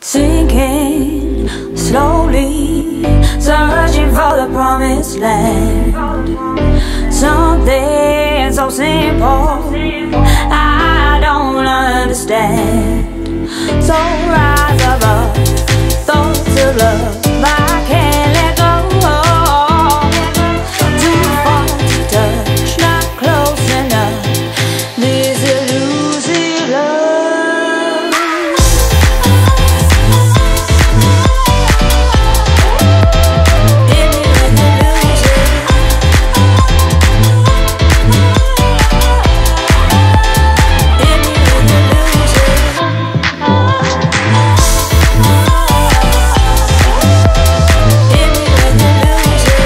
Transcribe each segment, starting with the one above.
Sinking slowly, searching for the promised land. Something so simple I don't understand. So rise above thoughts of love I can't let go. Too far to touch, not close enough. This elusive love. Hit me with the illusion. Hit me with the illusion. Hit me with the illusion.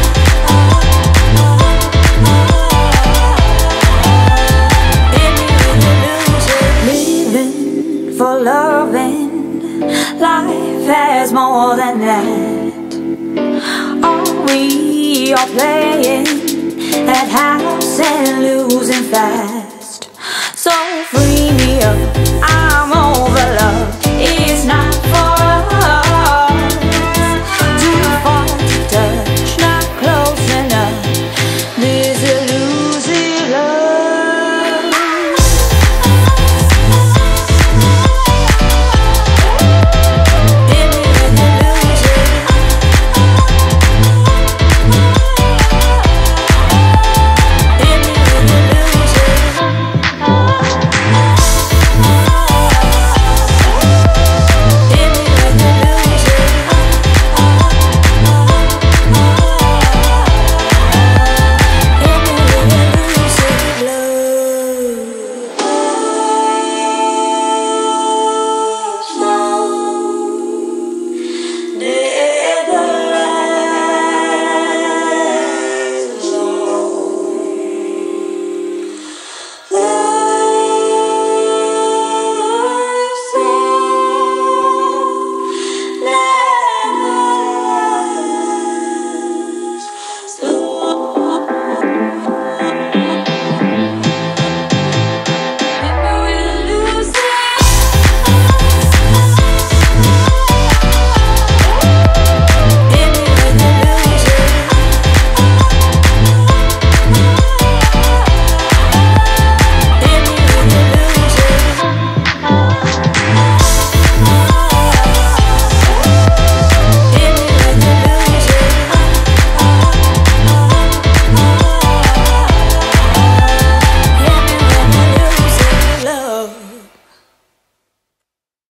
Hit me with the illusion. Living for loving, life has more than that. Are we all playing at house and losing fast? So free.